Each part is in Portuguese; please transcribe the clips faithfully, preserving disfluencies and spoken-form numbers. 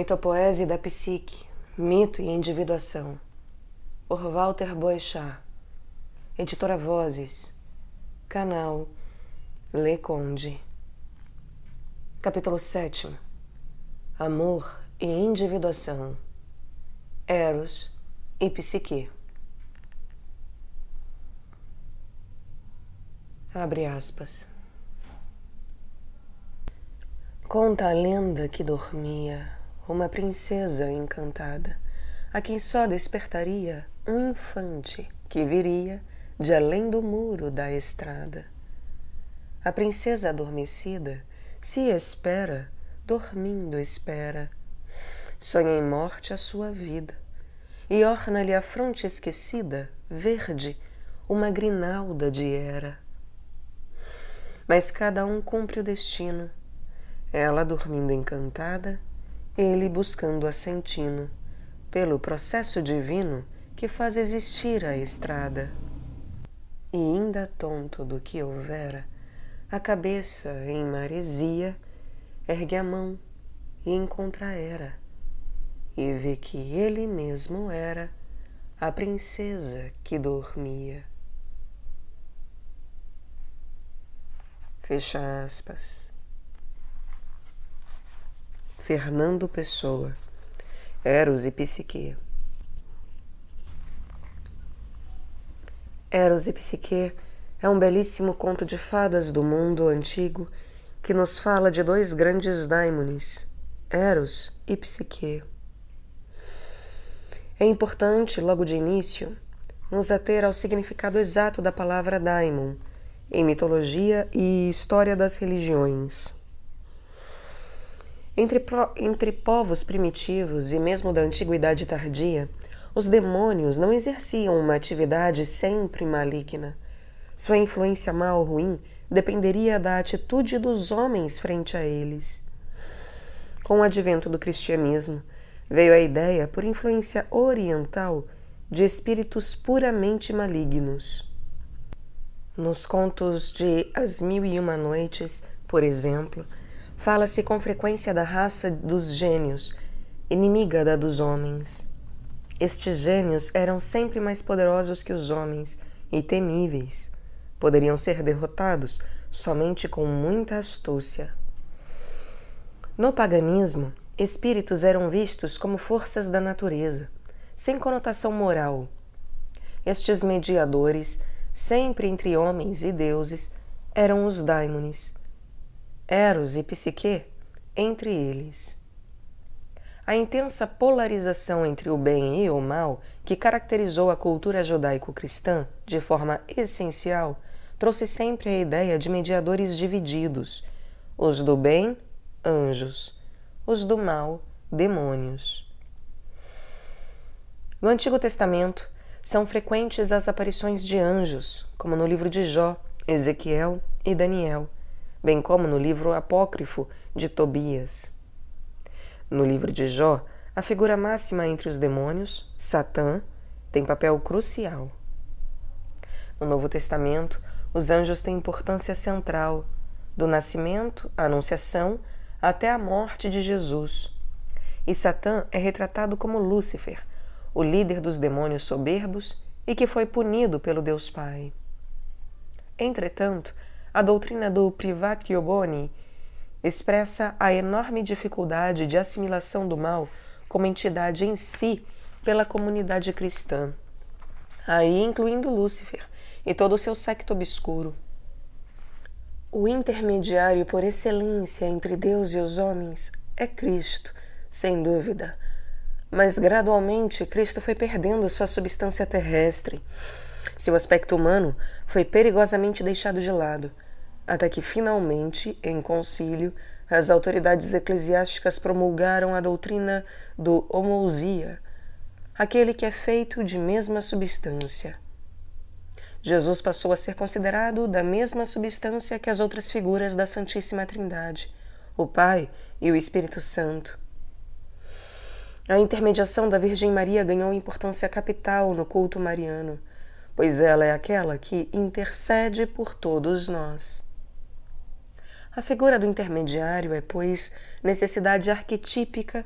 Mitopoese da psique, mito e individuação, por Walter Boechat, editora Vozes, canal Le Conde. Capítulo sétimo. Amor e individuação, Eros e psique. Abre aspas. Conta a lenda que dormia uma princesa encantada, a quem só despertaria um infante que viria de além do muro da estrada. A princesa adormecida se espera, dormindo espera. Sonha em morte a sua vida, e orna-lhe a fronte esquecida, verde, uma grinalda de era. Mas cada um cumpre o destino, ela dormindo encantada, ele buscando assentino, pelo processo divino que faz existir a estrada. E ainda tonto do que houvera, a cabeça em maresia, ergue a mão e encontra era, e vê que ele mesmo era a princesa que dormia. Fecha aspas. Fernando Pessoa, Eros e psique. Eros e psique é um belíssimo conto de fadas do mundo antigo que nos fala de dois grandes daimones, Eros e psique. É importante, logo de início, nos ater ao significado exato da palavra daimon em mitologia e história das religiões. Entre, pro, entre povos primitivos e mesmo da antiguidade tardia, os demônios não exerciam uma atividade sempre maligna. Sua influência mal ou ruim dependeria da atitude dos homens frente a eles. Com o advento do cristianismo, veio a ideia, por influência oriental, de espíritos puramente malignos. Nos contos de As Mil e Uma Noites, por exemplo, fala-se com frequência da raça dos gênios, inimiga da dos homens. Estes gênios eram sempre mais poderosos que os homens e temíveis. Poderiam ser derrotados somente com muita astúcia. No paganismo, espíritos eram vistos como forças da natureza, sem conotação moral. Estes mediadores, sempre entre homens e deuses, eram os daimones, Eros e psique entre eles. A intensa polarização entre o bem e o mal, que caracterizou a cultura judaico-cristã de forma essencial, trouxe sempre a ideia de mediadores divididos, os do bem, anjos, os do mal, demônios. No Antigo Testamento, são frequentes as aparições de anjos, como no livro de Jó, Ezequiel e Daniel, bem como no livro apócrifo de Tobias. No livro de Jó, a figura máxima entre os demônios, Satã, tem papel crucial. No Novo Testamento, os anjos têm importância central, do nascimento, a anunciação, até a morte de Jesus. E Satã é retratado como Lúcifer, o líder dos demônios soberbos e que foi punido pelo Deus Pai. Entretanto, a doutrina do Privatio Boni expressa a enorme dificuldade de assimilação do mal como entidade em si pela comunidade cristã, aí incluindo Lúcifer e todo o seu séquito obscuro. O intermediário por excelência entre Deus e os homens é Cristo, sem dúvida, mas gradualmente Cristo foi perdendo sua substância terrestre. Seu aspecto humano foi perigosamente deixado de lado, até que finalmente, em concílio, as autoridades eclesiásticas promulgaram a doutrina do homoousia, aquele que é feito de mesma substância. Jesus passou a ser considerado da mesma substância que as outras figuras da Santíssima Trindade, o Pai e o Espírito Santo. A intermediação da Virgem Maria ganhou importância capital no culto mariano, pois ela é aquela que intercede por todos nós. A figura do intermediário é, pois, necessidade arquetípica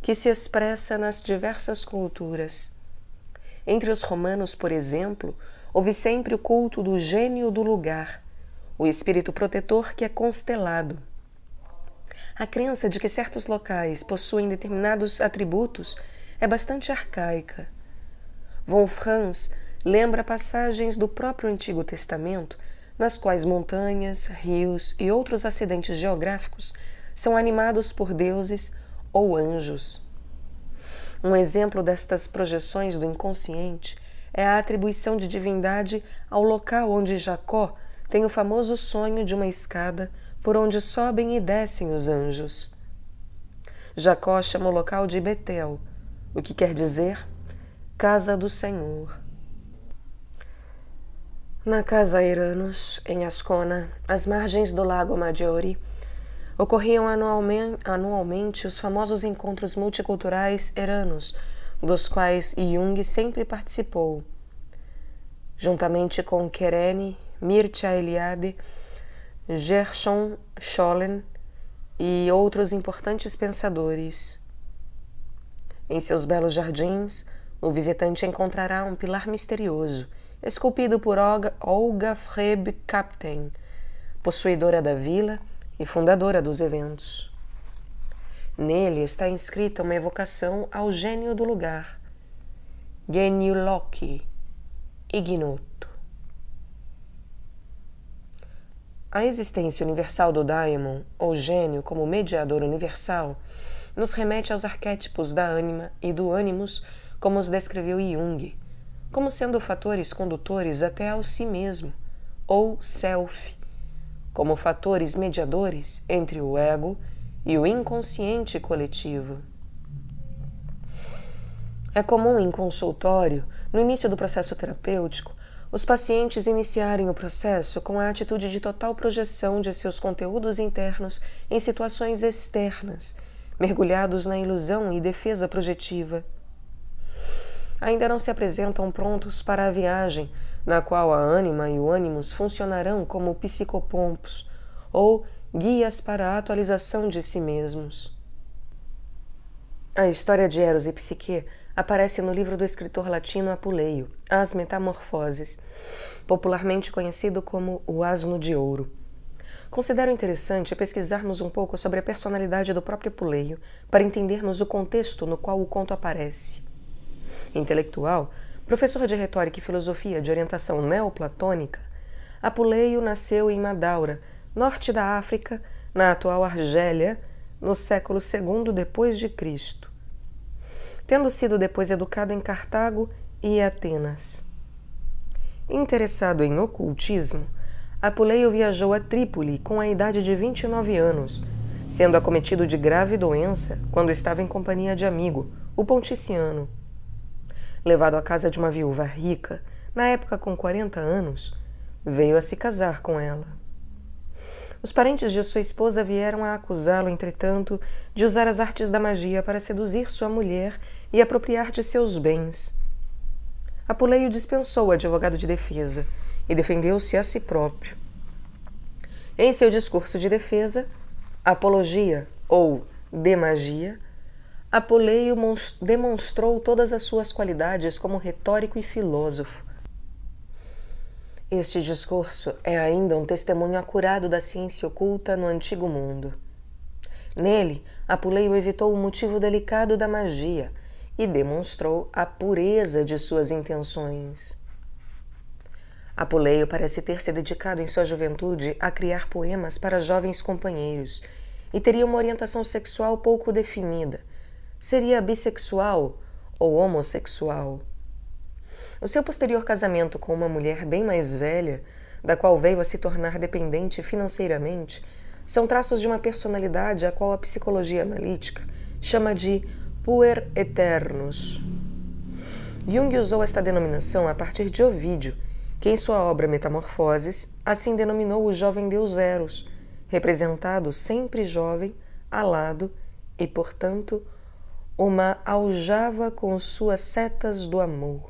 que se expressa nas diversas culturas. Entre os romanos, por exemplo, houve sempre o culto do gênio do lugar, o espírito protetor que é constelado. A crença de que certos locais possuem determinados atributos é bastante arcaica. Wolframs lembra passagens do próprio Antigo Testamento, nas quais montanhas, rios e outros acidentes geográficos são animados por deuses ou anjos. Um exemplo destas projeções do inconsciente é a atribuição de divindade ao local onde Jacó tem o famoso sonho de uma escada por onde sobem e descem os anjos. Jacó chama o local de Betel, o que quer dizer Casa do Senhor. Na Casa Eranos, em Ascona, às margens do Lago Maggiore, ocorriam anualmente, anualmente os famosos encontros multiculturais Eranos, dos quais Jung sempre participou, juntamente com Kerene, Mircea Eliade, Gershon Scholem e outros importantes pensadores. Em seus belos jardins, o visitante encontrará um pilar misterioso, esculpido por Olga Frebe-Captain, possuidora da vila e fundadora dos eventos. Nele está inscrita uma evocação ao gênio do lugar, Geniuloki, ignoto. A existência universal do daimon, ou gênio como mediador universal, nos remete aos arquétipos da ânima e do ânimos, como os descreveu Jung, como sendo fatores condutores até ao si mesmo, ou self, como fatores mediadores entre o ego e o inconsciente coletivo. É comum em consultório, no início do processo terapêutico, os pacientes iniciarem o processo com a atitude de total projeção de seus conteúdos internos em situações externas, mergulhados na ilusão e defesa projetiva. Ainda não se apresentam prontos para a viagem, na qual a ânima e o ânimos funcionarão como psicopompos, ou guias para a atualização de si mesmos. A história de Eros e Psique aparece no livro do escritor latino Apuleio, As Metamorfoses, popularmente conhecido como O Asno de Ouro. Considero interessante pesquisarmos um pouco sobre a personalidade do próprio Apuleio para entendermos o contexto no qual o conto aparece. Intelectual, professor de retórica e filosofia de orientação neoplatônica, Apuleio nasceu em Madaura, norte da África, na atual Argélia, no século segundo depois de Cristo, tendo sido depois educado em Cartago e Atenas. Interessado em ocultismo, Apuleio viajou a Trípoli com a idade de vinte e nove anos, sendo acometido de grave doença quando estava em companhia de amigo, o Ponticiano. Levado à casa de uma viúva rica, na época com quarenta anos, veio a se casar com ela. Os parentes de sua esposa vieram a acusá-lo, entretanto, de usar as artes da magia para seduzir sua mulher e apropriar de seus bens. Apuleio dispensou o advogado de defesa e defendeu-se a si próprio. Em seu discurso de defesa, Apologia, ou De Magia, Apuleio demonstrou todas as suas qualidades como retórico e filósofo. Este discurso é ainda um testemunho acurado da ciência oculta no Antigo Mundo. Nele, Apuleio evitou o motivo delicado da magia e demonstrou a pureza de suas intenções. Apuleio parece ter se dedicado em sua juventude a criar poemas para jovens companheiros e teria uma orientação sexual pouco definida. Seria bissexual ou homossexual. O seu posterior casamento com uma mulher bem mais velha, da qual veio a se tornar dependente financeiramente, são traços de uma personalidade a qual a psicologia analítica chama de puer aeternus. Jung usou esta denominação a partir de Ovídio, que em sua obra Metamorfoses assim denominou o jovem deus Eros, representado sempre jovem, alado e, portanto, uma aljava com suas setas do amor.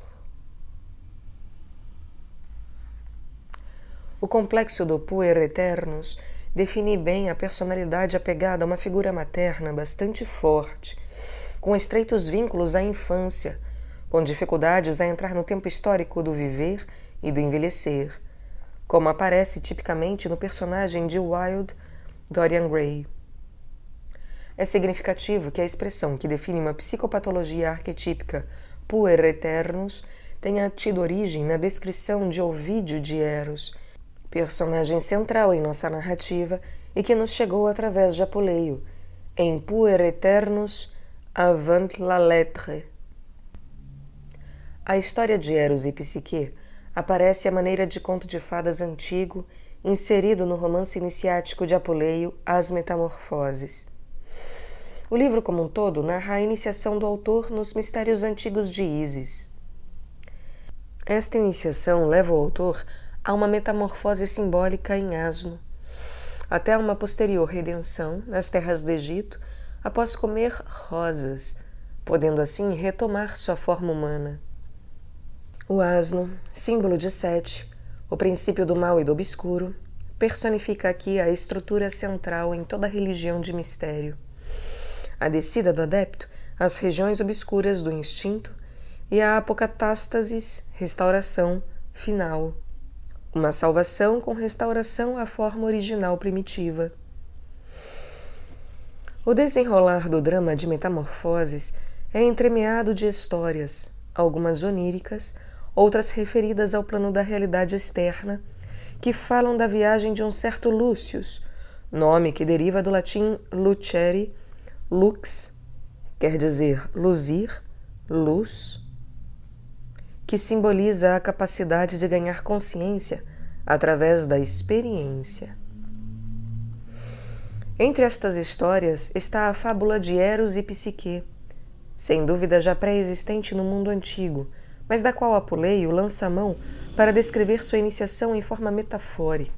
O complexo do puer aeternus define bem a personalidade apegada a uma figura materna bastante forte, com estreitos vínculos à infância, com dificuldades a entrar no tempo histórico do viver e do envelhecer, como aparece tipicamente no personagem de Wilde, Dorian Gray. É significativo que a expressão que define uma psicopatologia arquetípica puer aeternus tenha tido origem na descrição de Ovídio de Eros, personagem central em nossa narrativa e que nos chegou através de Apuleio, em Puer aeternus avant la lettre. A história de Eros e Psique aparece à maneira de conto de fadas antigo, inserido no romance iniciático de Apuleio, As Metamorfoses. O livro como um todo narra a iniciação do autor nos mistérios antigos de Ísis. Esta iniciação leva o autor a uma metamorfose simbólica em asno, até uma posterior redenção nas terras do Egito após comer rosas, podendo assim retomar sua forma humana. O asno, símbolo de Sete, o princípio do mal e do obscuro, personifica aqui a estrutura central em toda a religião de mistério. A descida do adepto às regiões obscuras do instinto e a apocatástasis, restauração final. Uma salvação com restauração à forma original primitiva. O desenrolar do drama de Metamorfoses é entremeado de histórias, algumas oníricas, outras referidas ao plano da realidade externa, que falam da viagem de um certo Lúcius, nome que deriva do latim lucere, lux, quer dizer luzir, luz, que simboliza a capacidade de ganhar consciência através da experiência. Entre estas histórias está a fábula de Eros e Psique, sem dúvida já pré-existente no mundo antigo, mas da qual Apuleio lança a mão para descrever sua iniciação em forma metafórica.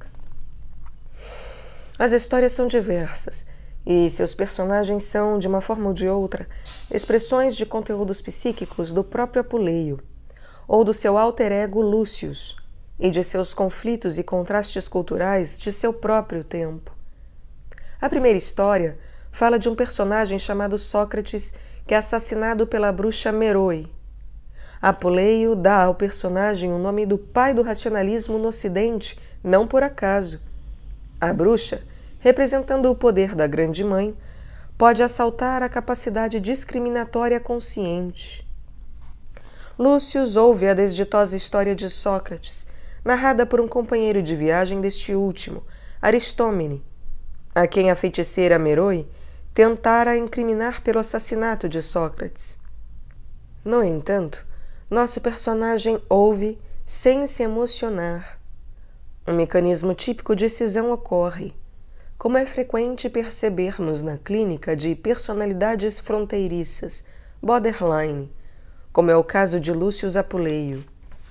As histórias são diversas, e seus personagens são, de uma forma ou de outra, expressões de conteúdos psíquicos do próprio Apuleio, ou do seu alter ego Lúcius, e de seus conflitos e contrastes culturais de seu próprio tempo. A primeira história fala de um personagem chamado Sócrates que é assassinado pela bruxa Meroe. Apuleio dá ao personagem o nome do pai do racionalismo no Ocidente, não por acaso. A bruxa, representando o poder da grande mãe, pode assaltar a capacidade discriminatória consciente. Lúcius ouve a desditosa história de Sócrates, narrada por um companheiro de viagem deste último, Aristômene, a quem a feiticeira Meroe tentara incriminar pelo assassinato de Sócrates. No entanto, nosso personagem ouve sem se emocionar. Um mecanismo típico de cisão ocorre, como é frequente percebermos na clínica de personalidades fronteiriças, borderline, como é o caso de Lúcius Apuleio.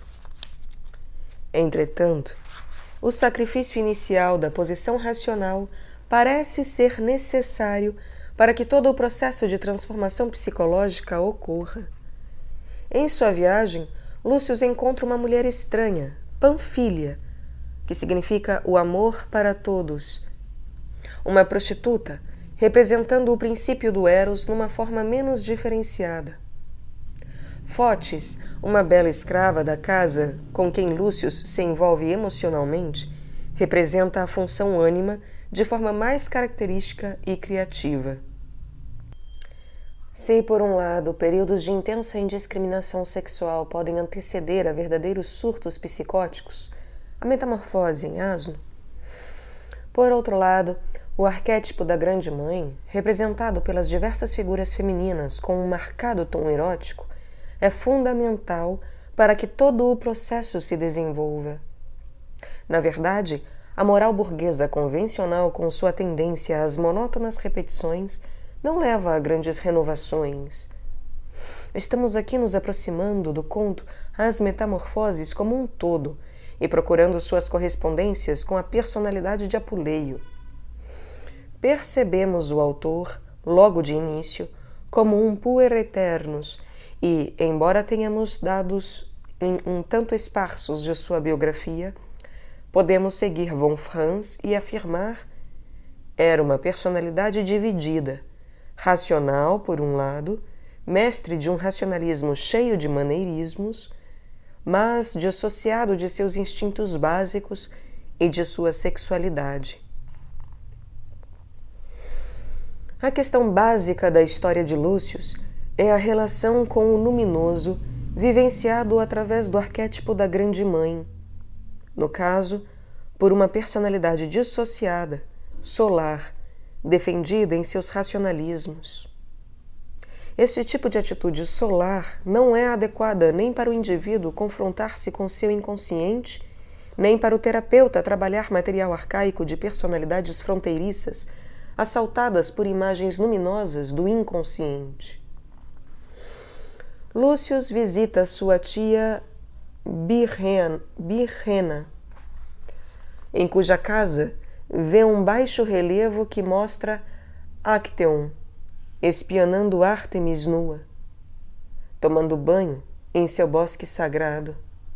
Entretanto, o sacrifício inicial da posição racional parece ser necessário para que todo o processo de transformação psicológica ocorra. Em sua viagem, Lúcius encontra uma mulher estranha, Panfília, que significa o amor para todos, uma prostituta representando o princípio do Eros numa forma menos diferenciada. Fotis, uma bela escrava da casa com quem Lúcius se envolve emocionalmente, representa a função ânima de forma mais característica e criativa. Se, por um lado, períodos de intensa indiscriminação sexual podem anteceder a verdadeiros surtos psicóticos, a metamorfose em asno, por outro lado, o arquétipo da grande mãe, representado pelas diversas figuras femininas com um marcado tom erótico, é fundamental para que todo o processo se desenvolva. Na verdade, a moral burguesa convencional, com sua tendência às monótonas repetições, não leva a grandes renovações. Estamos aqui nos aproximando do conto As Metamorfoses como um todo e procurando suas correspondências com a personalidade de Apuleio. Percebemos o autor, logo de início, como um puer aeternus e, embora tenhamos dados em um tanto esparsos de sua biografia, podemos seguir von Franz e afirmar: era uma personalidade dividida, racional por um lado, mestre de um racionalismo cheio de maneirismos, mas dissociado de seus instintos básicos e de sua sexualidade. A questão básica da história de Lúcius é a relação com o luminoso vivenciado através do arquétipo da Grande Mãe, no caso, por uma personalidade dissociada, solar, defendida em seus racionalismos. Esse tipo de atitude solar não é adequada nem para o indivíduo confrontar-se com seu inconsciente, nem para o terapeuta trabalhar material arcaico de personalidades fronteiriças assaltadas por imagens luminosas do inconsciente. Lúcius visita sua tia Birrena, em cuja casa vê um baixo relevo que mostra Acteon espionando Ártemis nua, tomando banho em seu bosque sagrado.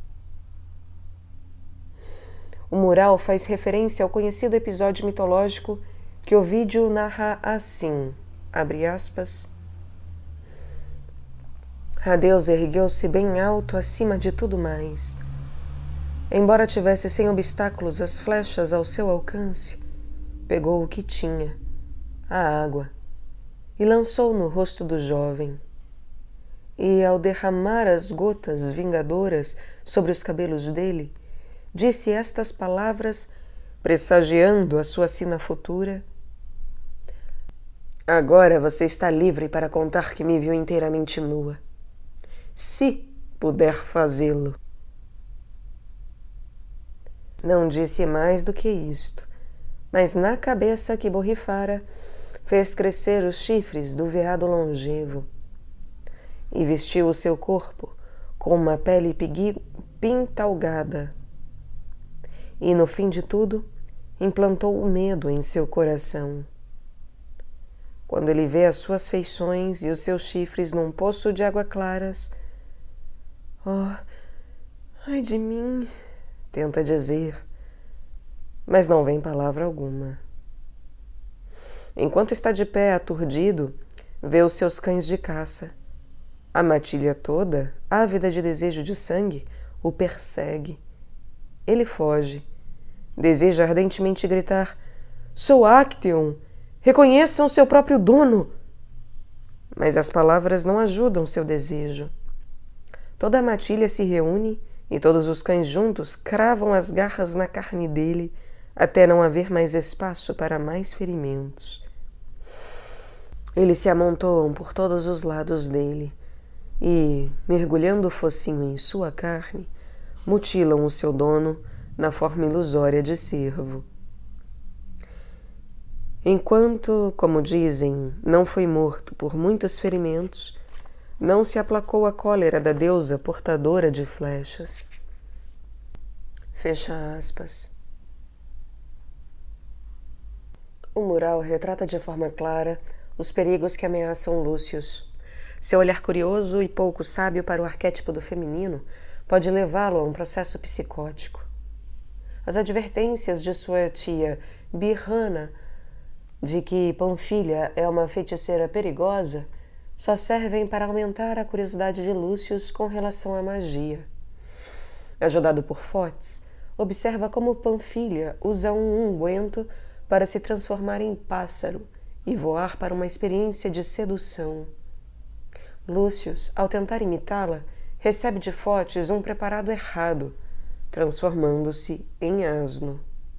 O mural faz referência ao conhecido episódio mitológico que Ovídio narra assim, abre aspas, a deusa ergueu-se bem alto acima de tudo mais. Embora tivesse sem obstáculos as flechas ao seu alcance, pegou o que tinha, a água, e lançou no rosto do jovem. E, ao derramar as gotas vingadoras sobre os cabelos dele, disse estas palavras, pressagiando a sua sina futura. Agora você está livre para contar que me viu inteiramente nua, se puder fazê-lo. Não disse mais do que isto, mas na cabeça que borrifara, fez crescer os chifres do veado longevo e vestiu o seu corpo com uma pele pintalgada. E, no fim de tudo, implantou o medo em seu coração. Quando ele vê as suas feições e os seus chifres num poço de água claras, oh, ai de mim, tenta dizer, mas não vem palavra alguma. Enquanto está de pé aturdido, vê os seus cães de caça. A matilha toda, ávida de desejo de sangue, o persegue. Ele foge. Deseja ardentemente gritar: Sou Acteon! Reconheçam seu próprio dono! Mas as palavras não ajudam seu desejo. Toda a matilha se reúne e todos os cães juntos cravam as garras na carne dele, até não haver mais espaço para mais ferimentos. Eles se amontoam por todos os lados dele e, mergulhando o focinho em sua carne, mutilam o seu dono na forma ilusória de cervo. Enquanto, como dizem, não foi morto por muitos ferimentos, não se aplacou a cólera da deusa portadora de flechas. Fecha aspas. O mural retrata de forma clara os perigos que ameaçam Lúcius. Seu olhar curioso e pouco sábio para o arquétipo do feminino pode levá-lo a um processo psicótico. As advertências de sua tia Birrana de que Panfilha é uma feiticeira perigosa só servem para aumentar a curiosidade de Lúcius com relação à magia. Ajudado por Fotis, observa como Panfilha usa um unguento para se transformar em pássaro e voar para uma experiência de sedução. Lúcius, ao tentar imitá-la, recebe de Fotis um preparado errado, transformando-se em asno.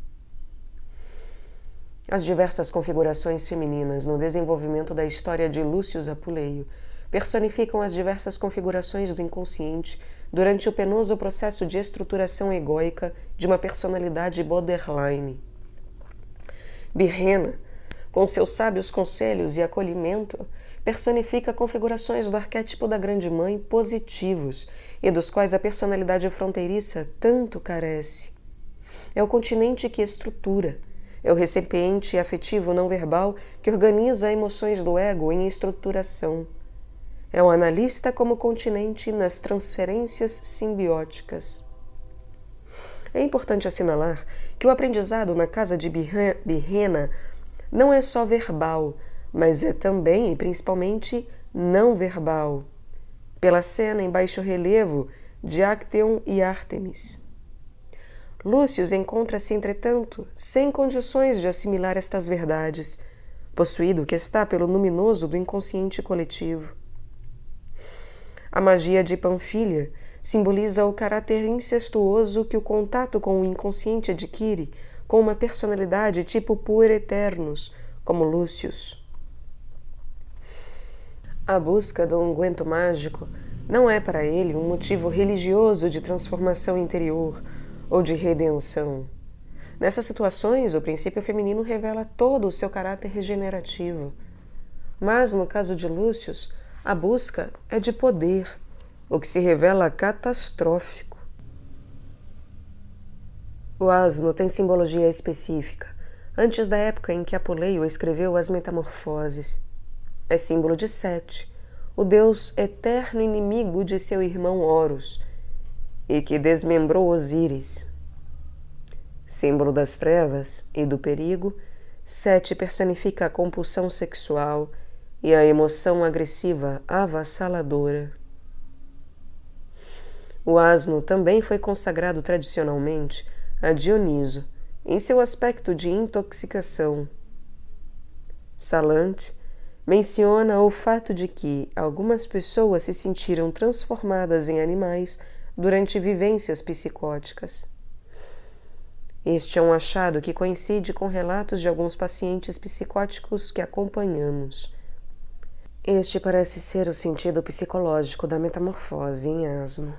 As diversas configurações femininas no desenvolvimento da história de Lúcius Apuleio personificam as diversas configurações do inconsciente durante o penoso processo de estruturação egóica de uma personalidade borderline. Birrena, com seus sábios conselhos e acolhimento, personifica configurações do arquétipo da Grande Mãe positivos e dos quais a personalidade fronteiriça tanto carece. É o continente que estrutura, é o recipiente afetivo não verbal que organiza emoções do ego em estruturação. É o analista como continente nas transferências simbióticas. É importante assinalar que o aprendizado na casa de Birrena não é só verbal, mas é também e principalmente não verbal, pela cena em baixo relevo de Acteon e Ártemis. Lúcius encontra-se, entretanto, sem condições de assimilar estas verdades, possuído que está pelo luminoso do inconsciente coletivo. A magia de Panfilia simboliza o caráter incestuoso que o contato com o inconsciente adquire com uma personalidade tipo puer eternus, como Lúcius. A busca do unguento mágico não é para ele um motivo religioso de transformação interior ou de redenção. Nessas situações, o princípio feminino revela todo o seu caráter regenerativo. Mas, no caso de Lúcius, a busca é de poder, o que se revela catastrófico. O asno tem simbologia específica, antes da época em que Apuleio escreveu as Metamorfoses. É símbolo de Sete, o deus eterno inimigo de seu irmão Horus, e que desmembrou Osíris. Símbolo das trevas e do perigo, Sete personifica a compulsão sexual e a emoção agressiva avassaladora. O asno também foi consagrado tradicionalmente a Dioniso, em seu aspecto de intoxicação. Salante menciona o fato de que algumas pessoas se sentiram transformadas em animais durante vivências psicóticas. Este é um achado que coincide com relatos de alguns pacientes psicóticos que acompanhamos. Este parece ser o sentido psicológico da metamorfose em asno.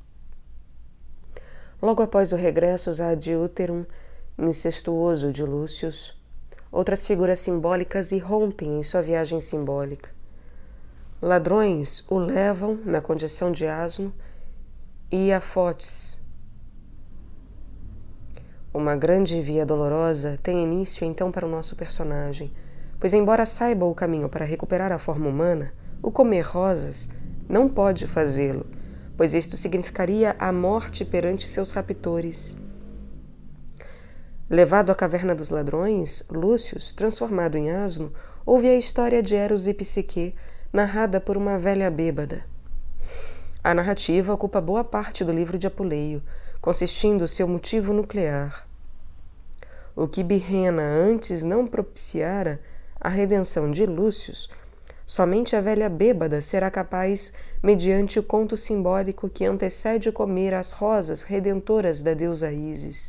Logo após o regresso ad uterum incestuoso de Lúcius, outras figuras simbólicas irrompem em sua viagem simbólica. Ladrões o levam, na condição de asno, e a Fotis. Uma grande via dolorosa tem início então para o nosso personagem, pois embora saiba o caminho para recuperar a forma humana, o comer rosas não pode fazê-lo, pois isto significaria a morte perante seus raptores. Levado à caverna dos ladrões, Lúcius, transformado em asno, ouve a história de Eros e Psique, narrada por uma velha bêbada. A narrativa ocupa boa parte do livro de Apuleio, consistindo seu motivo nuclear. O que Birrena antes não propiciara a redenção de Lúcius, somente a velha bêbada será capaz mediante o conto simbólico que antecede o comer as rosas redentoras da deusa Ísis.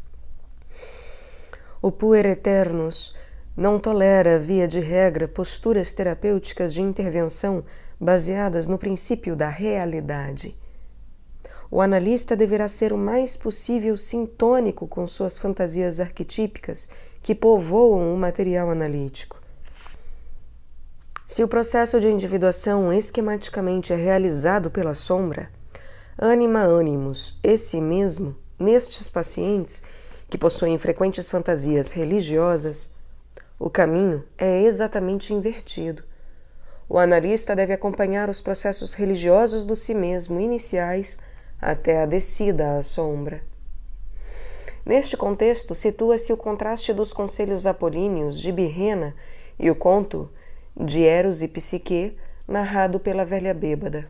O puer eternus não tolera, via de regra, posturas terapêuticas de intervenção baseadas no princípio da realidade. O analista deverá ser o mais possível sintônico com suas fantasias arquetípicas que povoam o material analítico. Se o processo de individuação esquematicamente é realizado pela sombra, anima animus e si mesmo, nestes pacientes que possuem frequentes fantasias religiosas, o caminho é exatamente invertido. O analista deve acompanhar os processos religiosos do si mesmo iniciais até a descida à sombra. Neste contexto, situa-se o contraste dos conselhos apolíneos de Birrena e o conto de Eros e Psique, narrado pela velha bêbada.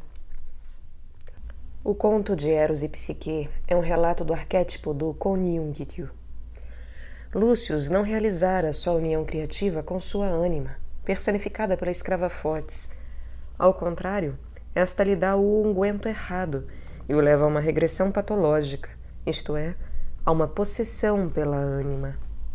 O conto de Eros e Psique é um relato do arquétipo do conjunktio. Lúcius não realizara sua união criativa com sua ânima, personificada pela escrava Fotis. Ao contrário, esta lhe dá o unguento errado e o leva a uma regressão patológica, isto é, a uma possessão pela ânima.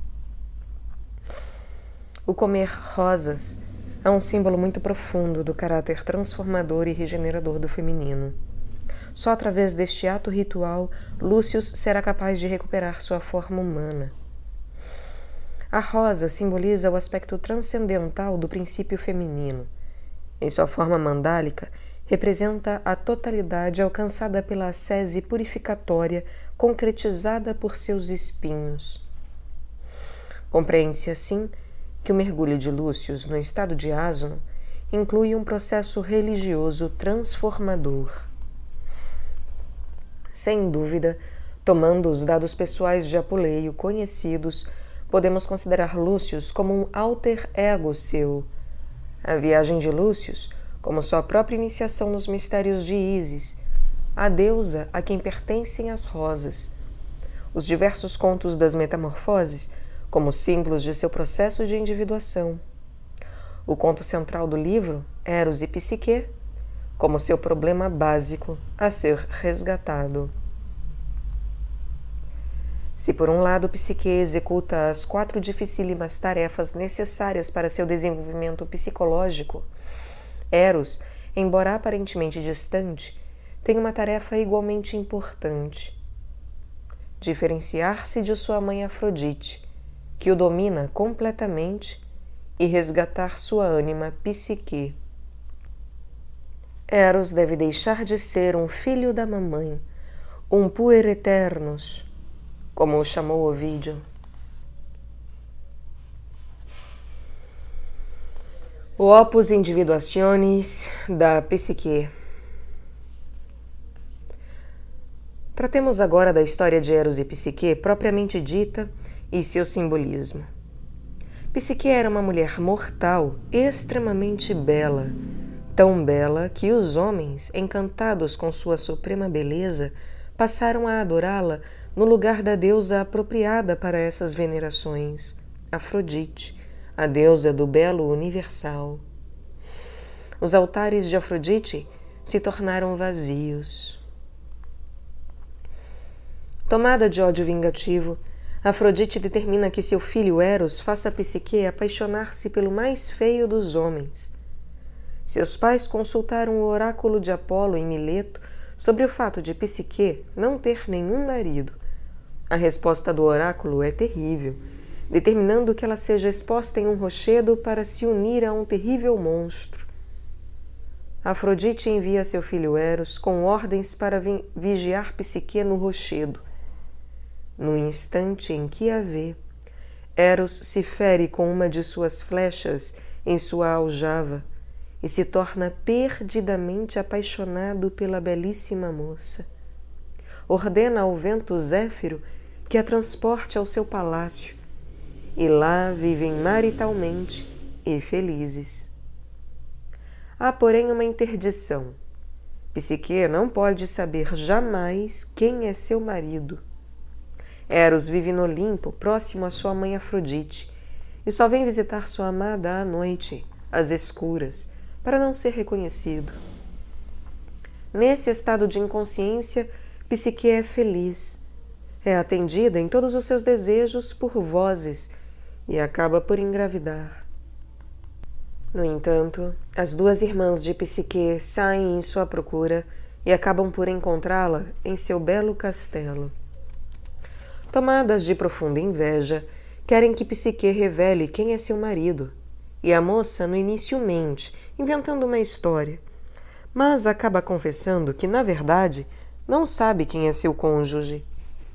O comer rosas é um símbolo muito profundo do caráter transformador e regenerador do feminino. Só através deste ato ritual, Lúcius será capaz de recuperar sua forma humana. A rosa simboliza o aspecto transcendental do princípio feminino. Em sua forma mandálica, representa a totalidade alcançada pela ascese purificatória concretizada por seus espinhos. Compreende-se assim que o mergulho de Lúcius no estado de asno inclui um processo religioso transformador. Sem dúvida, tomando os dados pessoais de Apuleio conhecidos, podemos considerar Lúcius como um alter ego seu. A viagem de Lúcius como sua própria iniciação nos mistérios de Ísis, a deusa a quem pertencem as rosas. Os diversos contos das metamorfoses, como símbolos de seu processo de individuação. O conto central do livro, Eros e Psique, como seu problema básico a ser resgatado. Se por um lado Psique executa as quatro dificílimas tarefas necessárias para seu desenvolvimento psicológico, Eros, embora aparentemente distante, tem uma tarefa igualmente importante: diferenciar-se de sua mãe Afrodite, que o domina completamente, e resgatar sua ânima Psique. Eros deve deixar de ser um filho da mamãe, um puer eternus, como o chamou Ovídio. O Opus Individuationis da Psique. Tratemos agora da história de Eros e Psique propriamente dita e seu simbolismo. Psique era uma mulher mortal, extremamente bela, tão bela que os homens, encantados com sua suprema beleza, passaram a adorá-la no lugar da deusa apropriada para essas venerações, Afrodite, a deusa do belo universal. Os altares de Afrodite se tornaram vazios. Tomada de ódio vingativo, Afrodite determina que seu filho Eros faça Psique apaixonar-se pelo mais feio dos homens. Seus pais consultaram o oráculo de Apolo em Mileto sobre o fato de Psique não ter nenhum marido. A resposta do oráculo é terrível, determinando que ela seja exposta em um rochedo para se unir a um terrível monstro. Afrodite envia seu filho Eros com ordens para vigiar Psique no rochedo. No instante em que a vê, Eros se fere com uma de suas flechas em sua aljava e se torna perdidamente apaixonado pela belíssima moça. Ordena ao vento Zéfiro que a transporte ao seu palácio, e lá vivem maritalmente e felizes. Há, porém, uma interdição. Psique não pode saber jamais quem é seu marido. Eros vive no Olimpo, próximo à sua mãe Afrodite, e só vem visitar sua amada à noite, às escuras, para não ser reconhecido. Nesse estado de inconsciência, Psique é feliz. É atendida em todos os seus desejos por vozes e acaba por engravidar. No entanto, as duas irmãs de Psique saem em sua procura e acabam por encontrá-la em seu belo castelo. Tomadas de profunda inveja, querem que Psique revele quem é seu marido, e a moça no início mente, inventando uma história, mas acaba confessando que, na verdade, não sabe quem é seu cônjuge.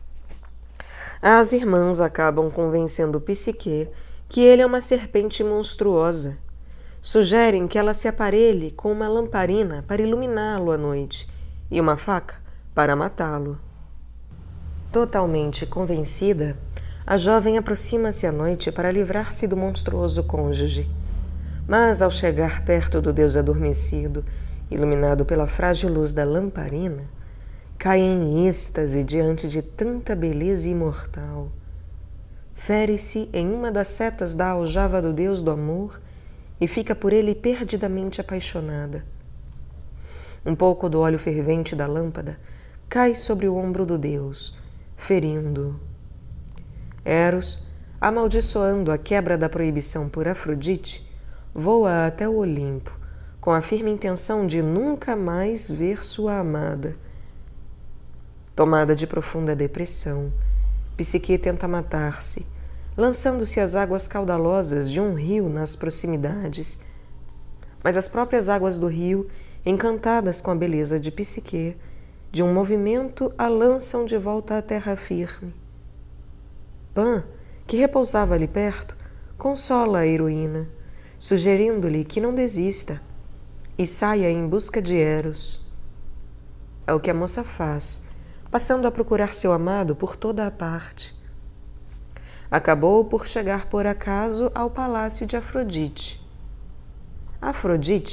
As irmãs acabam convencendo Psique que ele é uma serpente monstruosa. Sugerem que ela se aparelhe com uma lamparina para iluminá-lo à noite e uma faca para matá-lo. Totalmente convencida, a jovem aproxima-se à noite para livrar-se do monstruoso cônjuge. Mas, ao chegar perto do deus adormecido, iluminado pela frágil luz da lamparina, cai em êxtase diante de tanta beleza imortal. Fere-se em uma das setas da aljava do deus do amor e fica por ele perdidamente apaixonada. Um pouco do óleo fervente da lâmpada cai sobre o ombro do deus, ferindo-o. Eros, amaldiçoando a quebra da proibição por Afrodite, voa até o Olimpo, com a firme intenção de nunca mais ver sua amada. Tomada de profunda depressão, Psique tenta matar-se, lançando-se às águas caudalosas de um rio nas proximidades. Mas as próprias águas do rio, encantadas com a beleza de Psique, de um movimento a lançam de volta à terra firme. Pan, que repousava ali perto, consola a heroína, sugerindo-lhe que não desista e saia em busca de Eros. É o que a moça faz, passando a procurar seu amado por toda a parte. Acabou por chegar por acaso ao palácio de Afrodite. Afrodite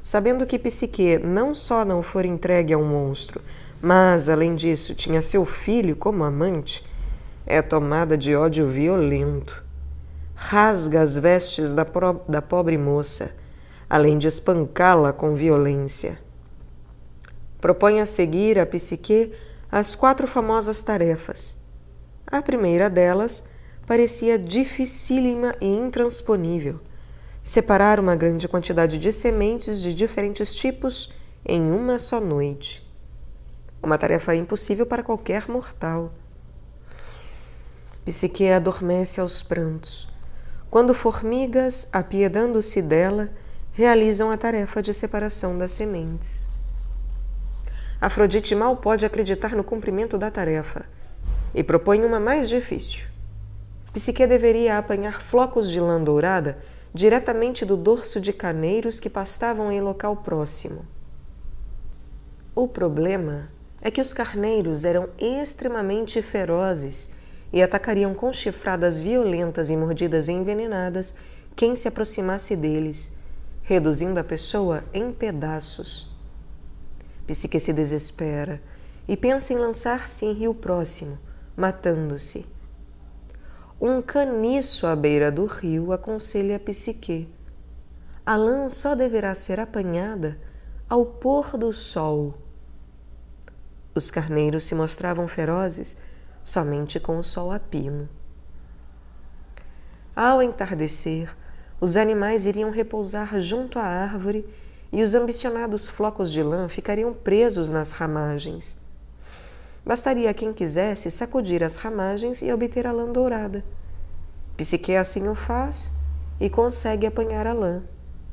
sabendo que Psique não só não fora entregue ao monstro, mas, além disso, tinha seu filho como amante, é tomada de ódio violento. Rasga as vestes da, pro, da pobre moça, além de espancá-la com violência. Propõe a seguir a Psique as quatro famosas tarefas. A primeira delas parecia dificílima e intransponível: separar uma grande quantidade de sementes de diferentes tipos em uma só noite. Uma tarefa impossível para qualquer mortal. Psique adormece aos prantos, quando formigas, apiedando-se dela, realizam a tarefa de separação das sementes. Afrodite mal pode acreditar no cumprimento da tarefa e propõe uma mais difícil. Psique deveria apanhar flocos de lã dourada diretamente do dorso de carneiros que pastavam em local próximo. O problema é que os carneiros eram extremamente ferozes e atacariam com chifradas violentas e mordidas envenenadas quem se aproximasse deles, reduzindo a pessoa em pedaços. Psique se desespera e pensa em lançar-se em rio próximo, matando-se. Um caniço à beira do rio aconselha a Psique: a lã só deverá ser apanhada ao pôr do sol. Os carneiros se mostravam ferozes somente com o sol a pino. Ao entardecer, os animais iriam repousar junto à árvore e os ambicionados flocos de lã ficariam presos nas ramagens. Bastaria a quem quisesse sacudir as ramagens e obter a lã dourada. Psique assim o faz e consegue apanhar a lã.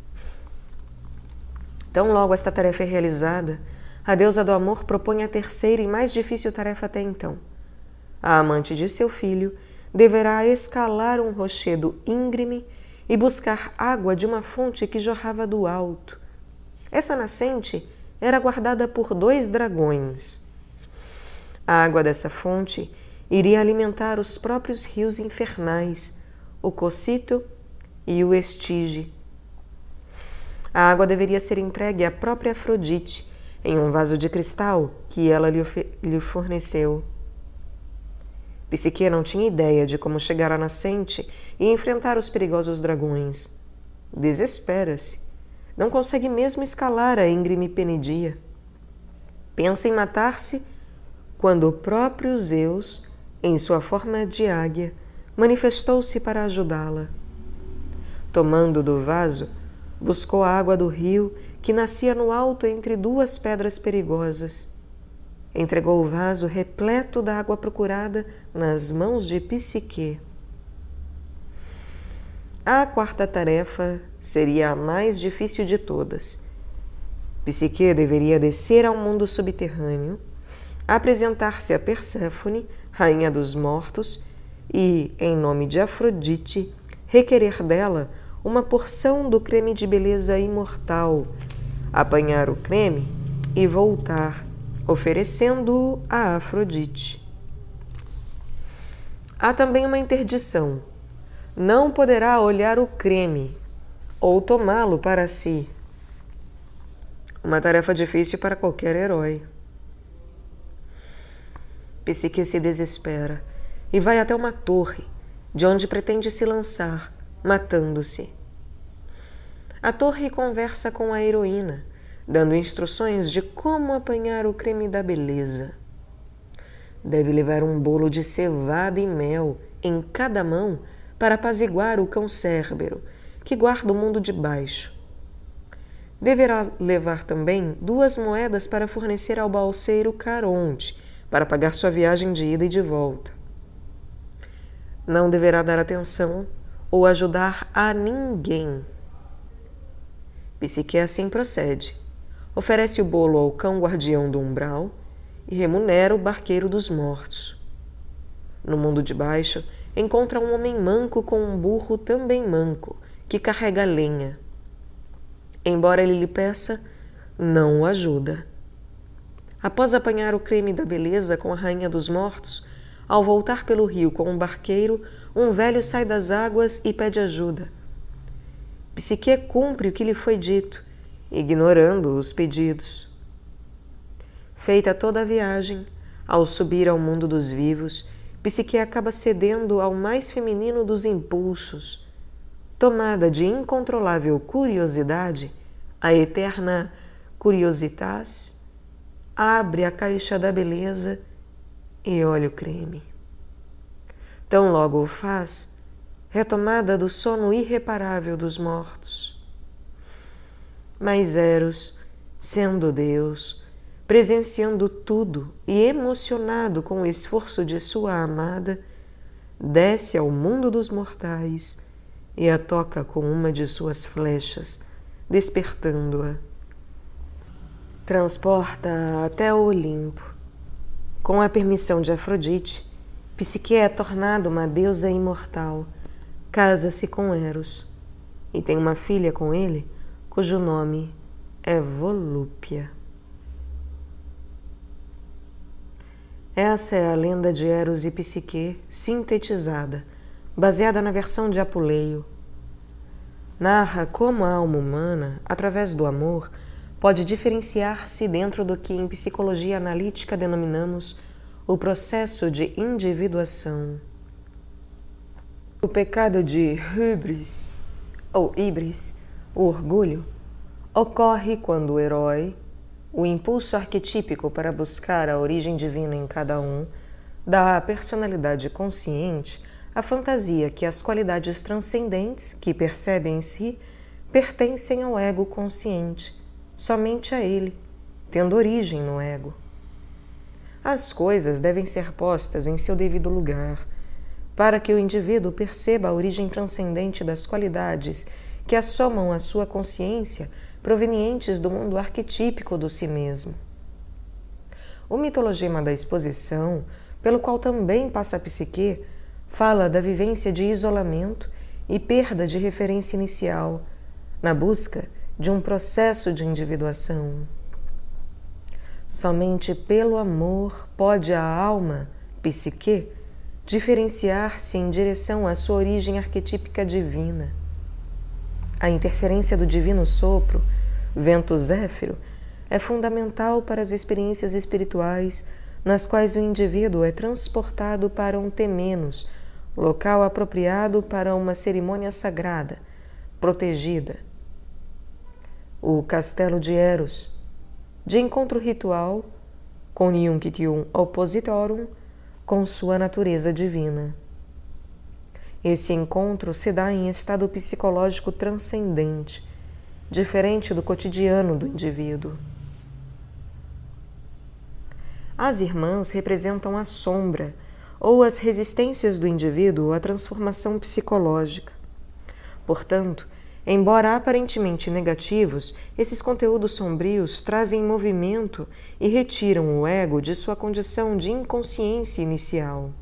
Tão logo esta tarefa é realizada, a deusa do amor propõe a terceira e mais difícil tarefa até então. A amante de seu filho deverá escalar um rochedo íngreme e buscar água de uma fonte que jorrava do alto. Essa nascente era guardada por dois dragões. A água dessa fonte iria alimentar os próprios rios infernais, o Cocito e o Estige. A água deveria ser entregue à própria Afrodite, em um vaso de cristal que ela lhe, lhe forneceu. Psique não tinha ideia de como chegar à nascente e enfrentar os perigosos dragões. Desespera-se. Não consegue mesmo escalar a íngreme penedia. Pensa em matar-se quando o próprio Zeus, em sua forma de águia, manifestou-se para ajudá-la. Tomando do vaso, buscou a água do rio que nascia no alto entre duas pedras perigosas. Entregou o vaso repleto da água procurada nas mãos de Psique. A quarta tarefa seria a mais difícil de todas. Psique deveria descer ao mundo subterrâneo, apresentar-se a Perséfone, rainha dos mortos, e, em nome de Afrodite, requerer dela uma porção do creme de beleza imortal, apanhar o creme e voltar, oferecendo-o a Afrodite. Há também uma interdição: não poderá olhar o creme ou tomá-lo para si. Uma tarefa difícil para qualquer herói. Psique se desespera e vai até uma torre, de onde pretende se lançar, matando-se. A torre conversa com a heroína, dando instruções de como apanhar o creme da beleza. Deve levar um bolo de cevada e mel em cada mão para apaziguar o cão Cérbero, que guarda o mundo de baixo. Deverá levar também duas moedas para fornecer ao balseiro Caronte, para pagar sua viagem de ida e de volta. Não deverá dar atenção ou ajudar a ninguém. Psique assim procede. Oferece o bolo ao cão guardião do umbral e remunera o barqueiro dos mortos. No mundo de baixo, encontra um homem manco com um burro também manco, que carrega lenha. Embora ele lhe peça, não o ajuda. Após apanhar o creme da beleza com a rainha dos mortos, ao voltar pelo rio com um barqueiro, um velho sai das águas e pede ajuda. Psique cumpre o que lhe foi dito ignorando os pedidos. Feita toda a viagem, ao subir ao mundo dos vivos, Psique acaba cedendo ao mais feminino dos impulsos. Tomada de incontrolável curiosidade, a eterna curiositas abre a caixa da beleza e olha o creme. Tão logo o faz, retomada do sono irreparável dos mortos. Mas Eros, sendo Deus, presenciando tudo e emocionado com o esforço de sua amada, desce ao mundo dos mortais e a toca com uma de suas flechas, despertando-a. Transporta-a até o Olimpo. Com a permissão de Afrodite, Psique é tornada uma deusa imortal, casa-se com Eros e tem uma filha com ele, cujo nome é Volúpia. Essa é a lenda de Eros e Psique sintetizada, baseada na versão de Apuleio. Narra como a alma humana, através do amor, pode diferenciar-se dentro do que em psicologia analítica denominamos o processo de individuação. O pecado de hubris, ou híbris, o orgulho, ocorre quando o herói, o impulso arquetípico para buscar a origem divina em cada um, dá à personalidade consciente a fantasia que as qualidades transcendentes que percebe em si pertencem ao ego consciente, somente a ele, tendo origem no ego. As coisas devem ser postas em seu devido lugar, para que o indivíduo perceba a origem transcendente das qualidades que assomam à sua consciência provenientes do mundo arquetípico do si mesmo. O mitologema da exposição, pelo qual também passa a Psique, fala da vivência de isolamento e perda de referência inicial, na busca de um processo de individuação. Somente pelo amor pode a alma, Psique, diferenciar-se em direção à sua origem arquetípica divina. A interferência do divino sopro, vento zéfiro, é fundamental para as experiências espirituais nas quais o indivíduo é transportado para um temenos, local apropriado para uma cerimônia sagrada, protegida. O castelo de Eros, de encontro ritual, coniuncitium oppositorum, com sua natureza divina. Esse encontro se dá em estado psicológico transcendente, diferente do cotidiano do indivíduo. As irmãs representam a sombra ou as resistências do indivíduo à transformação psicológica. Portanto, embora aparentemente negativos, esses conteúdos sombrios trazem movimento e retiram o ego de sua condição de inconsciência inicial.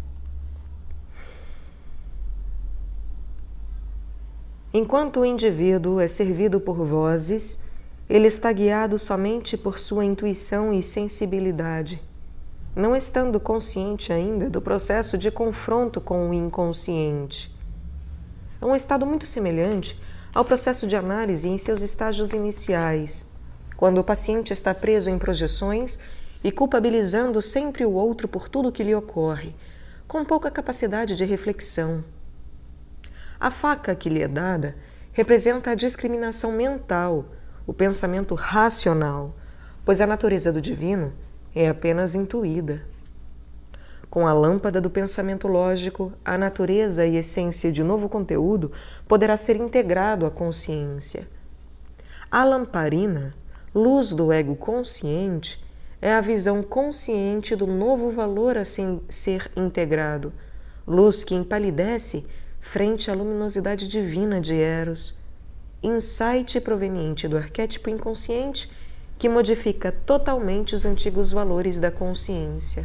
Enquanto o indivíduo é servido por vozes, ele está guiado somente por sua intuição e sensibilidade, não estando consciente ainda do processo de confronto com o inconsciente. É um estado muito semelhante ao processo de análise em seus estágios iniciais, quando o paciente está preso em projeções e culpabilizando sempre o outro por tudo o que lhe ocorre, com pouca capacidade de reflexão. A faca que lhe é dada representa a discriminação mental, o pensamento racional, pois a natureza do divino é apenas intuída. Com a lâmpada do pensamento lógico, a natureza e essência de novo conteúdo poderá ser integrado à consciência. A lamparina, luz do ego consciente, é a visão consciente do novo valor a ser integrado, luz que empalidece frente à luminosidade divina de Eros, insight proveniente do arquétipo inconsciente que modifica totalmente os antigos valores da consciência.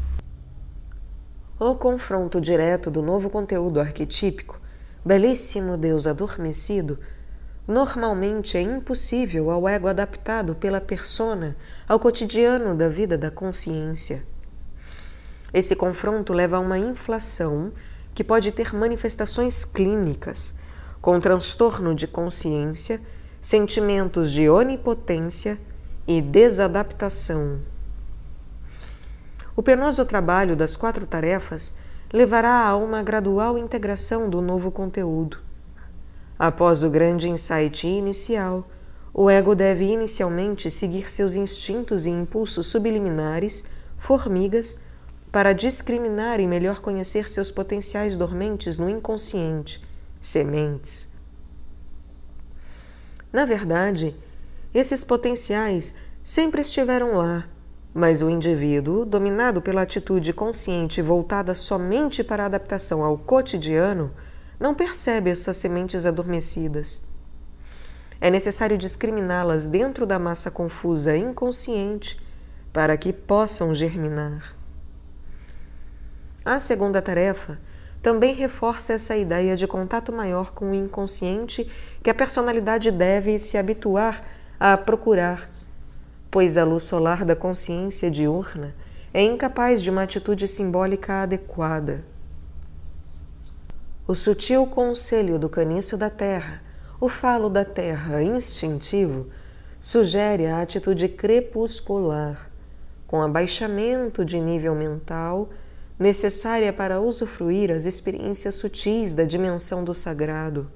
O confronto direto do novo conteúdo arquetípico, belíssimo Deus adormecido, normalmente é impossível ao ego adaptado pela persona ao cotidiano da vida da consciência. Esse confronto leva a uma inflação que pode ter manifestações clínicas, com transtorno de consciência, sentimentos de onipotência e desadaptação. O penoso trabalho das quatro tarefas levará a uma gradual integração do novo conteúdo. Após o grande insight inicial, o ego deve inicialmente seguir seus instintos e impulsos subliminares, formigas, para discriminar e melhor conhecer seus potenciais dormentes no inconsciente, sementes. Na verdade, esses potenciais sempre estiveram lá, mas o indivíduo, dominado pela atitude consciente voltada somente para a adaptação ao cotidiano, não percebe essas sementes adormecidas. É necessário discriminá-las dentro da massa confusa inconsciente para que possam germinar. A segunda tarefa também reforça essa ideia de contato maior com o inconsciente que a personalidade deve se habituar a procurar, pois a luz solar da consciência diurna é incapaz de uma atitude simbólica adequada. O sutil conselho do caniço da terra, o falo da terra instintivo, sugere a atitude crepuscular, com abaixamento de nível mental, necessária para usufruir as experiências sutis da dimensão do sagrado.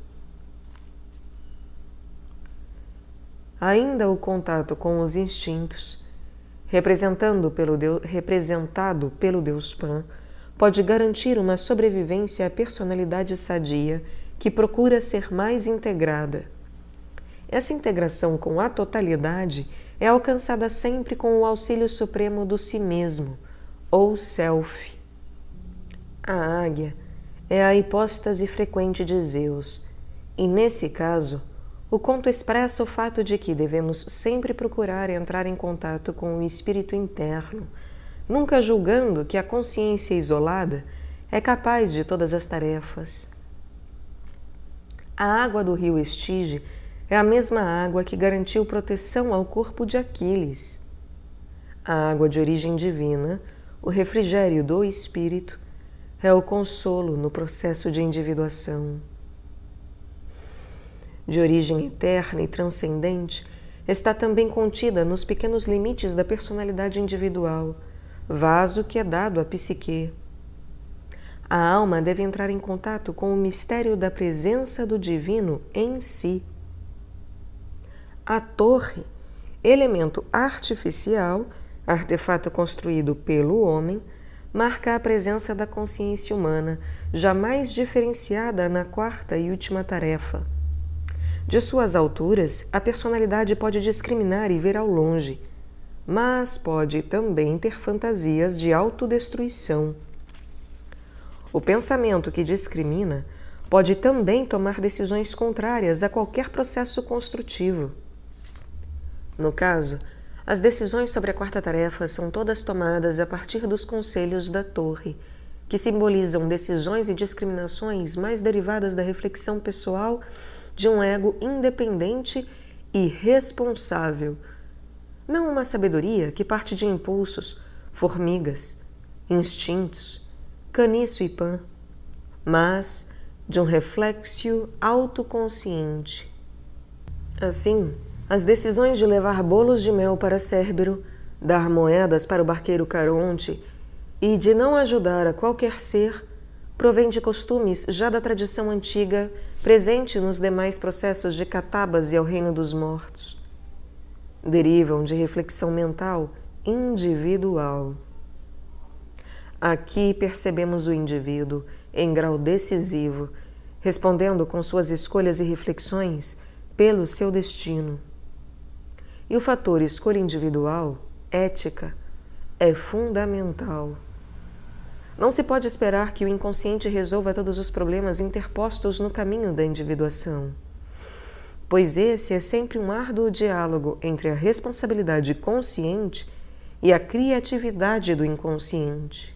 Ainda o contato com os instintos, representando pelo Deus, representado pelo Deus Pan, pode garantir uma sobrevivência à personalidade sadia que procura ser mais integrada. Essa integração com a totalidade é alcançada sempre com o auxílio supremo do si mesmo, ou self. A águia é a hipóstase frequente de Zeus, e nesse caso, o conto expressa o fato de que devemos sempre procurar entrar em contato com o espírito interno, nunca julgando que a consciência isolada é capaz de todas as tarefas. A água do rio Estige é a mesma água que garantiu proteção ao corpo de Aquiles. A água de origem divina, o refrigério do espírito, é o consolo no processo de individuação. De origem eterna e transcendente, está também contida nos pequenos limites da personalidade individual, vaso que é dado à psique. A alma deve entrar em contato com o mistério da presença do divino em si. A torre, elemento artificial, artefato construído pelo homem, marca a presença da consciência humana, jamais diferenciada na quarta e última tarefa. De suas alturas, a personalidade pode discriminar e ver ao longe, mas pode também ter fantasias de autodestruição. O pensamento que discrimina pode também tomar decisões contrárias a qualquer processo construtivo. No caso, as decisões sobre a quarta tarefa são todas tomadas a partir dos conselhos da torre, que simbolizam decisões e discriminações mais derivadas da reflexão pessoal de um ego independente e responsável, não uma sabedoria que parte de impulsos, formigas, instintos, caniço e Pan, mas de um reflexio autoconsciente. Assim, as decisões de levar bolos de mel para Cérbero, dar moedas para o barqueiro Caronte e de não ajudar a qualquer ser provém de costumes já da tradição antiga presente nos demais processos de catábase ao reino dos mortos. Derivam de reflexão mental individual. Aqui percebemos o indivíduo, em grau decisivo, respondendo com suas escolhas e reflexões pelo seu destino. E o fator escolha individual, ética, é fundamental. Não se pode esperar que o inconsciente resolva todos os problemas interpostos no caminho da individuação, pois esse é sempre um árduo diálogo entre a responsabilidade consciente e a criatividade do inconsciente.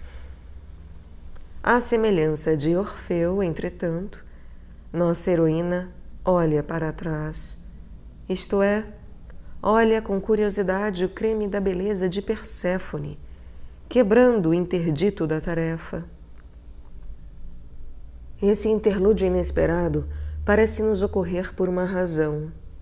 À semelhança de Orfeu, entretanto, nossa heroína olha para trás, isto é, olha com curiosidade o creme da beleza de Perséfone, quebrando o interdito da tarefa. Esse interlúdio inesperado parece nos ocorrer por uma razão.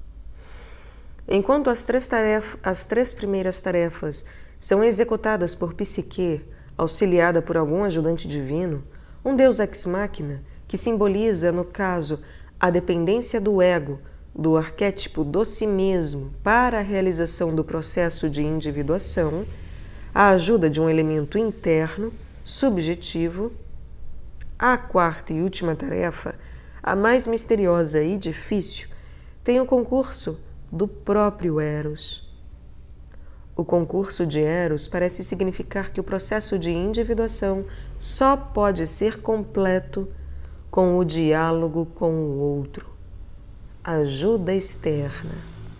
Enquanto as três, taref- as três primeiras tarefas são executadas por psique, auxiliada por algum ajudante divino, um deus ex machina, que simboliza, no caso, a dependência do ego, do arquétipo do si mesmo para a realização do processo de individuação, a ajuda de um elemento interno, subjetivo. A quarta e última tarefa, a mais misteriosa e difícil, tem o concurso do próprio Eros. O concurso de Eros parece significar que o processo de individuação só pode ser completo com o diálogo com o outro. Ajuda externa.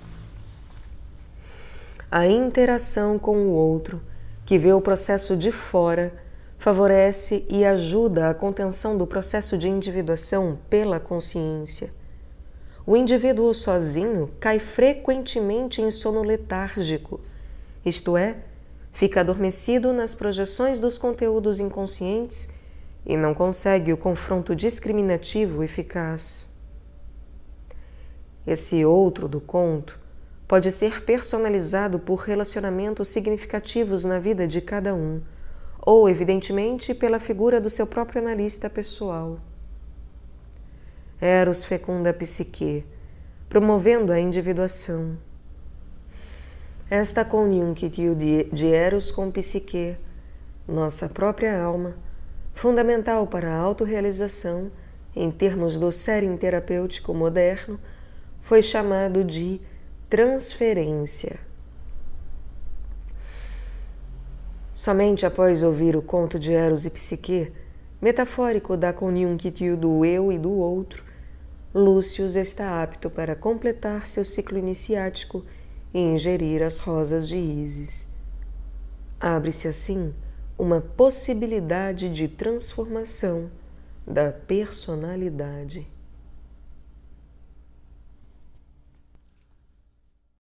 A interação com o outro, que vê o processo de fora, favorece e ajuda a contenção do processo de individuação pela consciência. O indivíduo sozinho cai frequentemente em sono letárgico, isto é, fica adormecido nas projeções dos conteúdos inconscientes e não consegue o confronto discriminativo eficaz. Esse outro do conto pode ser personalizado por relacionamentos significativos na vida de cada um, ou, evidentemente, pela figura do seu próprio analista pessoal. Eros fecunda a psique, promovendo a individuação. Esta conjunção de Eros com psique, nossa própria alma, fundamental para a autorrealização, em termos do setting terapêutico moderno, foi chamado de transferência. Somente após ouvir o conto de Eros e Psique, metafórico da conjunção do eu e do outro, Lúcius está apto para completar seu ciclo iniciático e ingerir as rosas de Ísis. Abre-se assim uma possibilidade de transformação da personalidade.